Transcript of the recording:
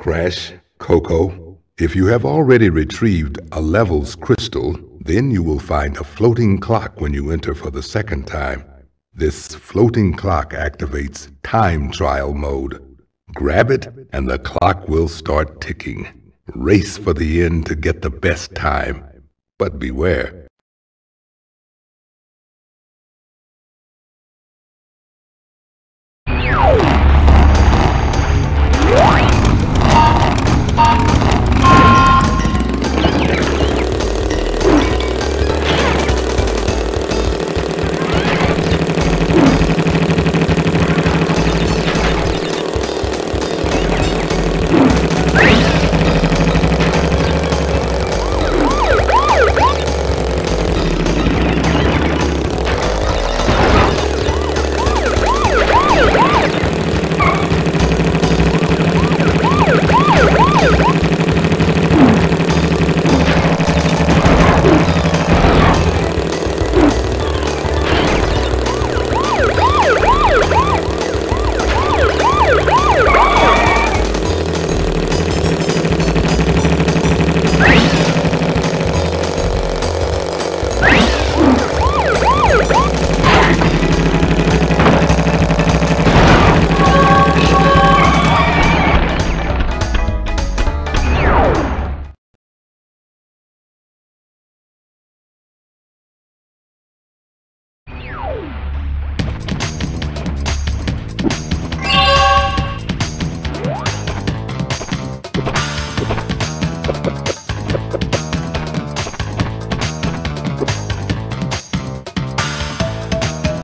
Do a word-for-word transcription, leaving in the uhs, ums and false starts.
Crash, Coco, if you have already retrieved a levels crystal, then you will find a floating clock when you enter for the second time. This floating clock activates time trial mode. Grab it and the clock will start ticking. Race for the end to get the best time. But beware. You